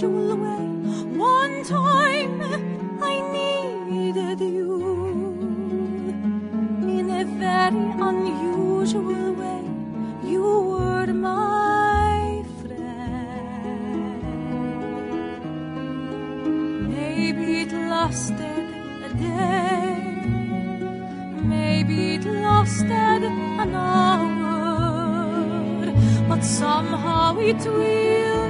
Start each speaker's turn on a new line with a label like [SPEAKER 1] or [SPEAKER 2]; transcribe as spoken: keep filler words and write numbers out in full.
[SPEAKER 1] unusual way. One time I needed you in a very unusual way. You were my friend. Maybe it lasted a day, maybe it lasted an hour, but somehow it will